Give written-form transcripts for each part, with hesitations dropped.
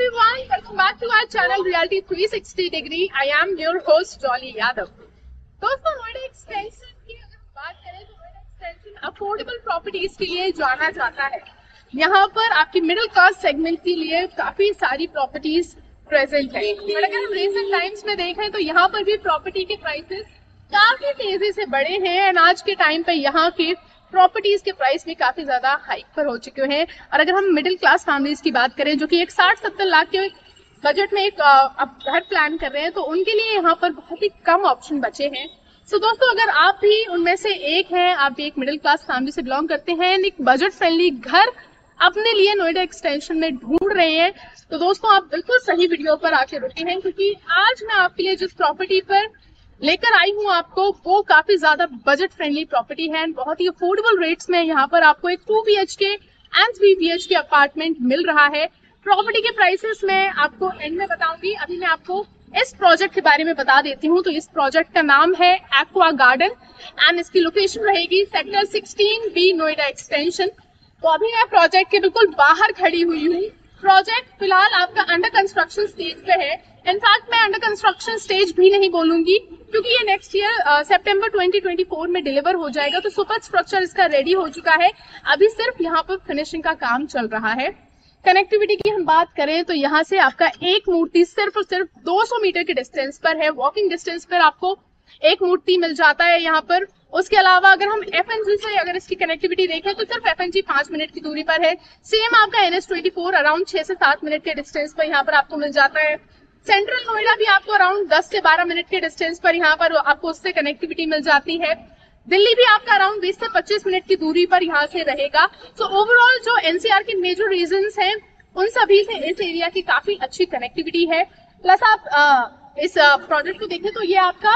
everyone, welcome back to our channel Realty 360 Degree. I am your host Jolly Yadav. दोस्तों, Noida extension की अगर हम बात करें तो नोएडा एक्सटेंशन अफोर्डेबल प्रॉपर्टीज के लिए जाना जाता है। यहाँ पर आपकी मिडिल क्लास सेगमेंट के लिए काफी सारी प्रॉपर्टीज प्रेजेंट है। और अगर हम रिसेंट टाइम्स में देखें तो यहाँ पर भी प्रॉपर्टी के प्राइसेस काफी तेजी से बढ़े हैं एंड आज के टाइम पे यहाँ के प्रॉपर्टीज के प्राइस भी काफी ज्यादा हाइक पर हो चुके हैं। और अगर हम मिडिल क्लास फैमिलीज की बात करें जो कि एक 60-70 लाख के बजट में एक घर प्लान कर रहे हैं, तो उनके लिए यहाँ पर बहुत ही कम ऑप्शन बचे हैं। सो दोस्तों, अगर आप भी उनमें से एक हैं, आप भी एक मिडिल क्लास फैमिली से बिलोंग करते हैं, एक बजट फ्रेंडली घर अपने लिए नोएडा एक्सटेंशन में ढूंढ रहे हैं, तो दोस्तों आप बिल्कुल सही वीडियो पर आके रुके हैं, क्योंकि आज मैं आपके लिए जिस प्रॉपर्टी पर लेकर आई हूँ आपको वो काफी ज्यादा बजट फ्रेंडली प्रॉपर्टी है एंड बहुत ही अफोर्डेबल रेट्स में यहाँ पर आपको एक 2 BHK एंड 3 BHK अपार्टमेंट मिल रहा है। प्रॉपर्टी के प्राइसेस मैं आपको एंड में बताऊंगी। अभी मैं आपको इस प्रोजेक्ट के बारे में बता देती हूँ। तो इस प्रोजेक्ट का नाम है एक्वा गार्डन एंड इसकी लोकेशन रहेगी सेक्टर 16B नोएडा एक्सटेंशन। तो अभी मैं प्रोजेक्ट के बिल्कुल बाहर खड़ी हुई हूँ। प्रोजेक्ट फिलहाल आपका अंडर कंस्ट्रक्शन स्टेज पे है। इनफैक्ट मैं अंडर कंस्ट्रक्शन स्टेज भी नहीं बोलूंगी, क्योंकि ये नेक्स्ट ईयर सितंबर 2024 में डिलीवर हो जाएगा। तो सुपर स्ट्रक्चर इसका रेडी हो चुका है, अभी सिर्फ यहाँ पर फिनिशिंग का काम चल रहा है। कनेक्टिविटी की हम बात करें तो यहाँ से आपका एक मूर्ति सिर्फ और सिर्फ 200 मीटर के डिस्टेंस पर है। वॉकिंग डिस्टेंस पर आपको एक मूर्ति मिल जाता है यहाँ पर। उसके अलावा अगर हम FNG से अगर इसकी कनेक्टिविटी देखें तो सिर्फ FNG 5 मिनट की दूरी पर है। सेम आपका NH24 अराउंड 6 से 7 मिनट के डिस्टेंस पर यहाँ पर आपको मिल जाता है। सेंट्रल नोएडा भी आपको अराउंड 10 से 12 मिनट के डिस्टेंस पर यहाँ पर आपको उससे कनेक्टिविटी मिल जाती है। दिल्ली भी आपका अराउंड 20 से 25 मिनट की दूरी पर यहाँ से रहेगा। तो ओवरऑल जो NCR के मेजर रीजन्स हैं उन सभी से इस एरिया की काफी अच्छी कनेक्टिविटी है। प्लस आप इस प्रोजेक्ट को देखें तो ये आपका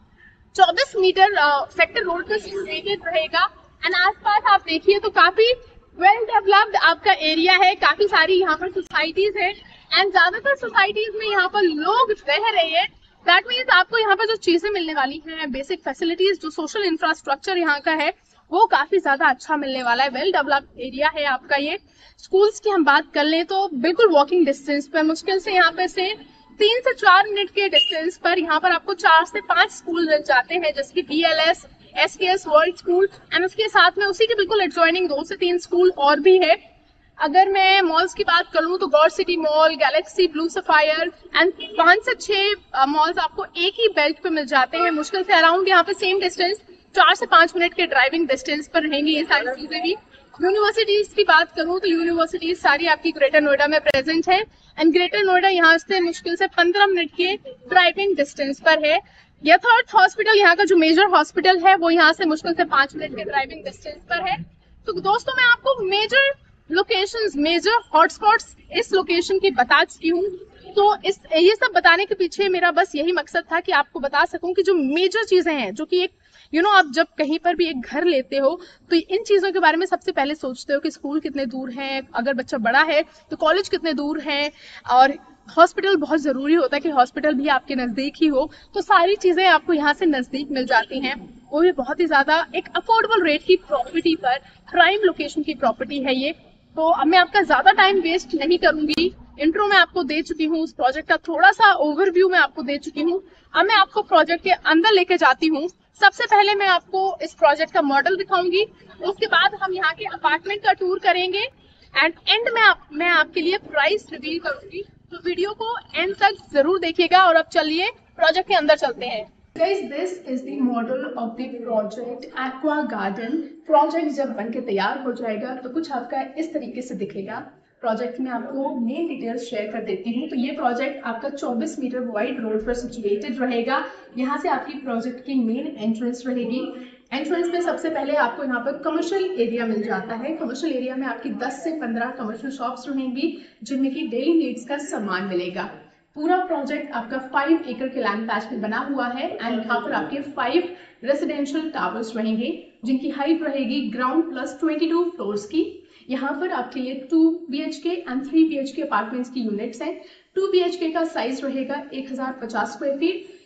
24 मीटर सेक्टर रोड पर सिचुएटेड रहेगा एंड आसपास आप देखिए तो काफी वेल डेवलप्ड आपका एरिया है। काफी सारी यहाँ पर सोसाइटीज है एंड ज्यादातर सोसाइटीज में यहाँ पर लोग रह रहे हैं। दैट मीन्स आपको यहाँ पर जो चीजें मिलने वाली हैं, बेसिक फैसिलिटीज, जो सोशल इंफ्रास्ट्रक्चर यहाँ का है वो काफी ज्यादा अच्छा मिलने वाला है। वेल डेवलप्ड एरिया है आपका ये। स्कूल्स की हम बात कर लें तो बिल्कुल वॉकिंग डिस्टेंस पर, मुश्किल से यहाँ पे से 3 से 4 मिनट के डिस्टेंस पर यहाँ पर आपको 4 से 5 स्कूल मिल जाते हैं, जैसे कि DLS, SKS world school and उसके साथ में उसी के बिल्कुल एडजॉइनिंग 2 से 3 स्कूल और भी है। अगर मैं मॉल्स की बात करूं तो Gaur City Mall, Galaxy, Blue Sapphire and 5 से 6 मॉल्स आपको एक ही बेल्ट पे मिल जाते हैं। मुश्किल से अराउंड यहाँ पे सेम डिस्टेंस 4 से 5 मिनट के ड्राइविंग डिस्टेंस पर रहेंगी ये सारी चीजें भी। यूनिवर्सिटीज की बात करूं तो यूनिवर्सिटीज सारी आपकी ग्रेटर नोएडा में प्रेजेंट है एंड ग्रेटर नोएडा यहाँ से मुश्किल से 15 मिनट के ड्राइविंग डिस्टेंस पर है। यथार्थ हॉस्पिटल यहाँ का जो मेजर हॉस्पिटल है वो यहाँ से मुश्किल से 5 मिनट के ड्राइविंग डिस्टेंस पर है। तो दोस्तों, मैं आपको मेजर लोकेशंस, मेजर हॉटस्पॉट्स इस लोकेशन की बता चुकी हूँ। तो ये सब बताने के पीछे मेरा बस यही मकसद था कि आपको बता सकूं कि जो मेजर चीजें हैं, जो कि एक आप जब कहीं पर भी एक घर लेते हो तो इन चीजों के बारे में सबसे पहले सोचते हो कि स्कूल कितने दूर है, अगर बच्चा बड़ा है तो कॉलेज कितने दूर है, और हॉस्पिटल बहुत जरूरी होता है कि हॉस्पिटल भी आपके नजदीक ही हो। तो सारी चीजें आपको यहाँ से नजदीक मिल जाती हैं, वो भी बहुत ही ज्यादा एक अफोर्डेबल रेट की प्रॉपर्टी पर, प्राइम लोकेशन की प्रॉपर्टी है ये। तो अब मैं आपका ज्यादा टाइम वेस्ट नहीं करूंगी। इंट्रो में आपको दे चुकी हूँ, उस प्रोजेक्ट का थोड़ा सा ओवरव्यू मैं आपको दे चुकी हूँ। अब मैं आपको प्रोजेक्ट के अंदर लेके जाती हूँ। सबसे पहले मैं आपको इस प्रोजेक्ट का मॉडल दिखाऊंगी, उसके बाद हम यहाँ के अपार्टमेंट का टूर करेंगे एंड एंड में मैं आपके लिए प्राइस रिवील करूंगी। तो वीडियो को एंड तक जरूर देखिएगा। और अब चलिए प्रोजेक्ट के अंदर चलते हैं। Guys, this is the model of the project Aqua Garden। Project जब बनके तैयार हो जाएगा तो कुछ आपका इस तरीके से दिखेगा। प्रोजेक्ट में आपको मेन डिटेल्स शेयर कर देती हूँ। तो ये प्रोजेक्ट आपका 24 मीटर वाइड रोड पर सिचुएटेड रहेगा। यहाँ से आपकी प्रोजेक्ट की मेन एंट्रेंस रहेगी। एंट्रेंस में सबसे पहले आपको यहाँ पर कमर्शियल एरिया मिल जाता है। कमर्शियल एरिया में आपकी 10 से 15 कमर्शियल शॉप्स रहेंगी, जिनमें की डेली नीड्स का सामान मिलेगा। पूरा प्रोजेक्ट आपका 5 एकड़ के लैंड पैच में बना हुआ है एंड यहाँ पर आपके 5 रेसिडेंशियल टावर्स रहेंगे, जिनकी हाइट रहेगी ग्राउंड प्लस 22 फ्लोर्स की। यहाँ पर आपके लिए 2 BHK एंड 3 BHK अपार्टमेंट्स की यूनिट्स हैं। 2 BHK का साइज रहेगा 1050 स्क्वायर फीट,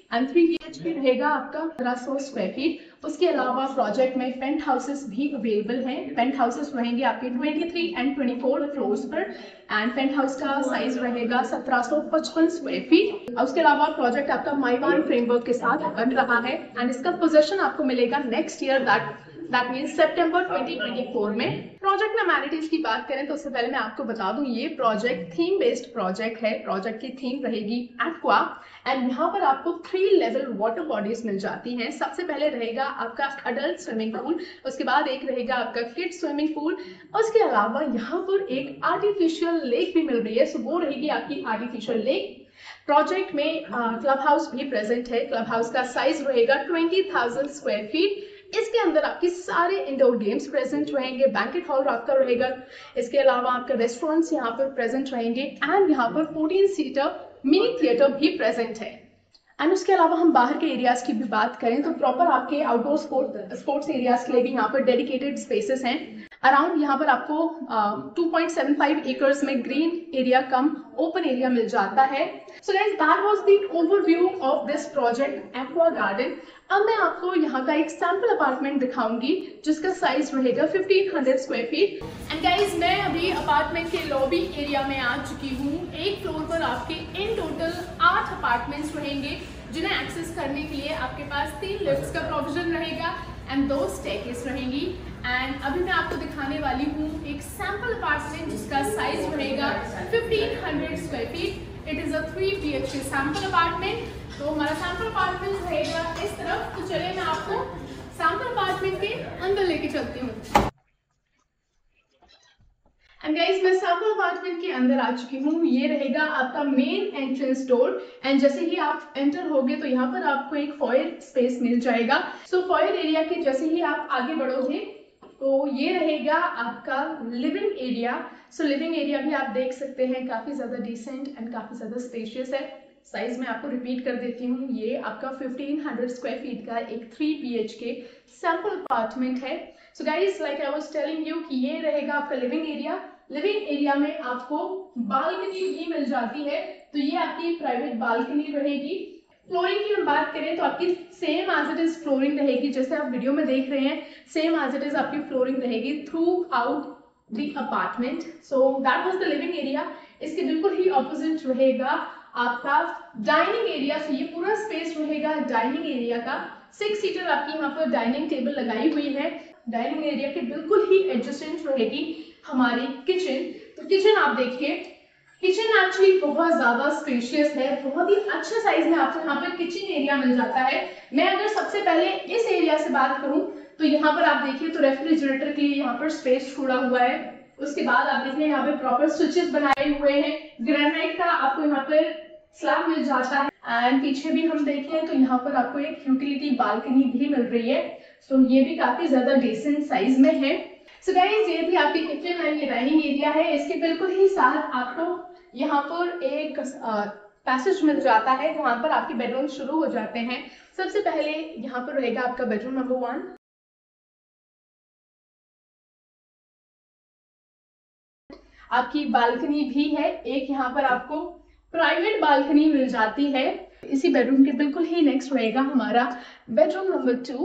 एंड 3 BHK रहेगा आपका 1500 स्क्वायर फीट। उसके अलावा प्रोजेक्ट में पेंट हाउसेस भी अवेलेबल हैं। पेंट हाउसेस रहेंगे आपके 23 एंड 24 फ्लोर्स पर एंड पेंट हाउस का साइज रहेगा 1755 स्क्वायर फीट। उसके अलावा प्रोजेक्ट आपका माइवान फ्रेमवर्क के साथ बन रहा है एंड इसका पोजेशन आपको मिलेगा नेक्स्ट ईयर, दैट मीन्स सितंबर 2024 में। प्रोजेक्ट में अमेनिटीज की बात करें तो उससे पहले मैं आपको बता दूं ये प्रोजेक्ट थीम बेस्ड प्रोजेक्ट है। प्रोजेक्ट की थीम रहेगी एक्वा एंड यहाँ पर आपको 3 लेवल वाटर बॉडीज मिल जाती हैं। सबसे पहले रहेगा आपका अडल्ट स्विमिंग पूल, उसके बाद एक रहेगा आपका किड स्विमिंग पूल, उसके अलावा यहाँ पर एक आर्टिफिशियल लेक भी मिल रही है, सो वो रहेगी आपकी आर्टिफिशियल लेक। प्रोजेक्ट में क्लब हाउस भी प्रेजेंट है। क्लब हाउस का साइज रहेगा 20,000 स्क्वायर फीट। इसके अंदर आपके सारे इंडोर गेम्स प्रेजेंट रहेंगे, बैंकेट हॉल आपका रहेगा, इसके अलावा आपका रेस्टोरेंट्स यहाँ पर प्रेजेंट रहेंगे एंड यहाँ पर 14 सीटर मिनी थिएटर भी प्रेजेंट है। एंड उसके अलावा हम बाहर के एरियाज की भी बात करें तो प्रॉपर आपके आउटडोर स्पोर्ट्स एरियाज के लिए भी यहाँ पर डेडिकेटेड स्पेसेस हैं। अराउंड यहाँ पर आपको 2.75 एकर्स में green area cum open area मिल जाता है। So guys that was the overview of this project Aqua Garden. अब मैं आपको यहाँ का एक सैंपल अपार्टमेंट दिखाऊंगी जिसका साइज रहेगा 1500 स्क्वायर फीट। एंड गाइस मैं अभी अपार्टमेंट के लॉबी एरिया में आ चुकी हूँ। एक फ्लोर पर आपके इन टोटल 8 अपार्टमेंट्स रहेंगे जिन्हें एक्सेस करने के लिए आपके पास 3 लिफ्ट्स का प्रोविजन रहेगा एंड 2 स्टेयरकेस रहेंगी। एंड अभी मैं आपको दिखाने वाली हूँ एक सैंपल अपार्टमेंट जिसका साइज रहेगा 1500 square feet. It is a 3 BHK sample apartment. तो हमारा सैंपल अपार्टमेंट रहेगा इस तरफ। तो चलिए मैं आपको सैंपल अपार्टमेंट के अंदर लेके चलती हूँ। एंड गाइस मैं सैंपल अपार्टमेंट के अंदर आ चुकी हूँ। ये रहेगा आपका मेन एंट्रेंस डोर एंड जैसे ही आप एंटर होगे तो यहाँ पर आपको एक फॉयर स्पेस मिल जाएगा। सो फॉयर एरिया के जैसे ही आप आगे बढ़ोगे तो ये रहेगा आपका living area. So living area भी आप देख सकते हैं, काफी ज्यादा डिसेंट एंड काफी ज्यादा स्पेशियस है। साइज में आपको रिपीट कर देती हूँ, ये आपका 1500 स्क्वायर फीट का एक 3 BHK सैंपल अपार्टमेंट है। So guys like I was telling you कि ये रहेगा आपका लिविंग एरिया। लिविंग एरिया में आपको बालकनी भी मिल जाती है, तो ये आपकी प्राइवेट बालकनी रहेगी। फ्लोरिंग की हम बात करें तो आपकी same as it is flooring रहेगी, जैसे आप वीडियो में देख रहे हैं सेम एज इट इज आपकी फ्लोरिंग रहेगी throughout the apartment. So that was the living area. इसके बिल्कुल ही ऑपोजिट रहेगा आपका डाइनिंग एरिया। से ये पूरा स्पेस रहेगा डाइनिंग एरिया का। 6 सीटर आपकी यहाँ पर डाइनिंग टेबल लगाई हुई है। डाइनिंग एरिया के बिल्कुल ही एडजेसेंट रहेगी हमारी किचन। तो किचन आप देखिए, किचन एक्चुअली बहुत ज्यादा स्पेशियस है, बहुत ही अच्छे साइज में आपको यहाँ पर किचन एरिया मिल जाता है। मैं अगर सबसे पहले इस एरिया से बात करूं तो यहाँ पर आप देखिए तो रेफ्रिजरेटर के लिए यहाँ पर स्पेस छोड़ा हुआ है। उसके बाद आप देखिए यहाँ पे प्रॉपर स्विचेस बनाए हुए हैं, ग्रेनाइट का आपको यहाँ पर स्लैब मिल जाता है। एंड पीछे भी हम देखें तो यहाँ पर आपको एक यूटिलिटी बालकनी भी मिल रही है। सो ये भी काफी ज्यादा डिसेंट साइज में है। सो गाइस ये भी आपकी किचन एंड ये डाइनिंग एरिया है। इसके बिल्कुल ही साथ आपको यहाँ पर एक पैसेज मिल जाता है जहाँ पर आपके बेडरूम शुरू हो जाते हैं। सबसे पहले यहाँ पर रहेगा आपका बेडरूम नंबर 1। आपकी बालकनी भी है, एक यहाँ पर आपको प्राइवेट बालकनी मिल जाती है। इसी बेडरूम के बिल्कुल ही नेक्स्ट रहेगा हमारा बेडरूम नंबर 2।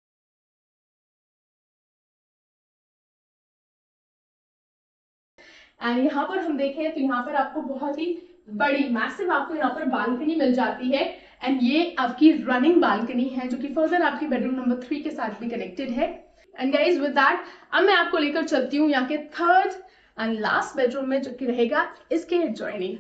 एंड यहाँ पर हम देखें तो यहाँ पर आपको बहुत ही बड़ी मैसिव आपको यहाँ पर बालकनी मिल जाती है। एंड ये आपकी रनिंग बालकनी है जो कि फर्दर आपकी बेडरूम नंबर 3 के साथ भी कनेक्टेड है। एंड गाइज विद दैट अब मैं आपको लेकर चलती हूँ यहाँ के थर्ड एंड लास्ट बेडरूम में जो कि रहेगा इसके adjoining.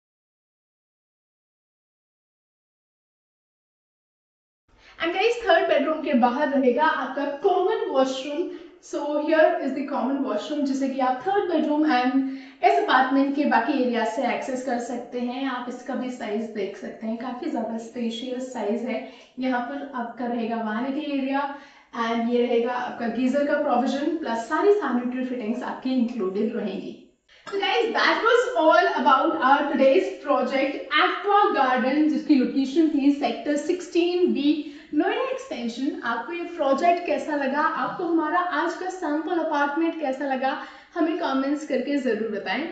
And guys third bedroom के बाहर रहेगा आपका common washroom. So here is the common washroom जिसे कि आप थर्ड बेडरूम एंड इस अपार्टमेंट के बाकी एरिया से एक्सेस कर सकते हैं। आप इसका भी साइज देख सकते हैं, काफी ज्यादा स्पेशियस साइज है। यहाँ पर आपका रहेगा वैनिटी एरिया एंड ये रहेगा आपका गीजर का प्रोविजन प्लस सारी सैनिटरी फिटिंग्स आपकी इंक्लूडेड रहेंगी। So guys, that was all about our today's project Aqua Garden जिसकी लोकेशन थी सेक्टर 16B नोएडा एक्सटेंशन। आपको ये प्रोजेक्ट कैसा लगा, आपको हमारा आज का सैंपल अपार्टमेंट कैसा लगा, हमें कमेंट्स करके जरूर बताएं।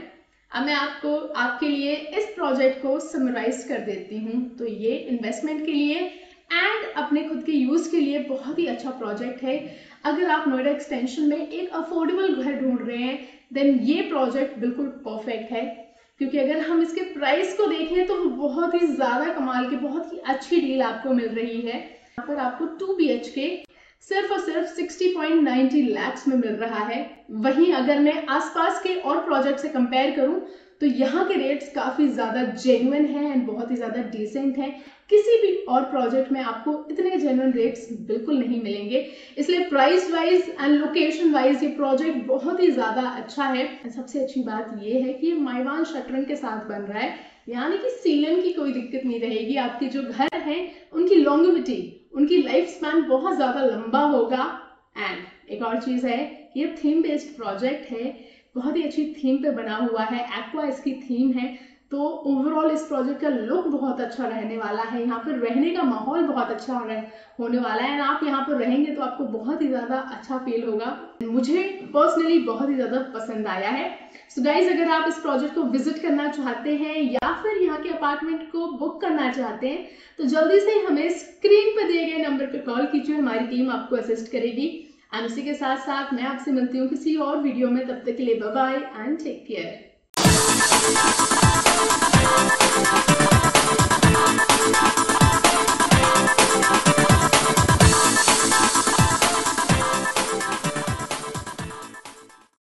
अब मैं आपको आपके लिए इस प्रोजेक्ट को समराइज कर देती हूँ। तो ये इन्वेस्टमेंट के लिए एंड अपने खुद के यूज़ के लिए बहुत ही अच्छा प्रोजेक्ट है। अगर आप नोएडा एक्सटेंशन में एक अफोर्डेबल घर ढूंढ रहे हैं देन ये प्रोजेक्ट बिल्कुल परफेक्ट है, क्योंकि अगर हम इसके प्राइस को देखें तो वो बहुत ही ज़्यादा कमाल की, बहुत ही अच्छी डील आपको मिल रही है। यहाँ पर आपको 2 BHK सिर्फ और सिर्फ 60.90 लाख में मिल रहा है। वहीं अगर मैं आसपास के और प्रोजेक्ट से कंपेयर करूं तो यहाँ के रेट्स काफ़ी ज़्यादा जेन्युइन हैं एंड बहुत ही ज़्यादा डिसेंट हैं। किसी भी और प्रोजेक्ट में आपको इतने जेन्युइन रेट्स बिल्कुल नहीं मिलेंगे, इसलिए price wise and location wise ये प्रोजेक्ट बहुत ही ज़्यादा अच्छा है। सबसे अच्छी बात ये है कि ये माइवान शटरन के साथ बन रहा है, यानी कि सीलन की कोई दिक्कत नहीं रहेगी। आपके जो घर हैं उनकी लॉन्गेविटी, उनकी लाइफ स्पैन बहुत ज़्यादा लंबा होगा। एंड एक और चीज़ है, ये थीम बेस्ड प्रोजेक्ट है, बहुत ही अच्छी थीम पे बना हुआ है, एक्वा इसकी थीम है। तो ओवरऑल इस प्रोजेक्ट का लुक बहुत अच्छा रहने वाला है, यहाँ पर रहने का माहौल बहुत अच्छा होने वाला है एंड आप यहाँ पर रहेंगे तो आपको बहुत ही ज़्यादा अच्छा फील होगा। मुझे पर्सनली बहुत ही ज़्यादा पसंद आया है। सो गाइज, अगर आप इस प्रोजेक्ट को विजिट करना चाहते हैं या फिर यहाँ के अपार्टमेंट को बुक करना चाहते हैं तो जल्दी से हमें स्क्रीन पर दिए गए नंबर पर कॉल कीजिए, हमारी टीम आपको असिस्ट करेगी। एंड इसी के साथ साथ मैं आपसे मिलती हूँ किसी और वीडियो में, तब तक के लिए bye bye and take care.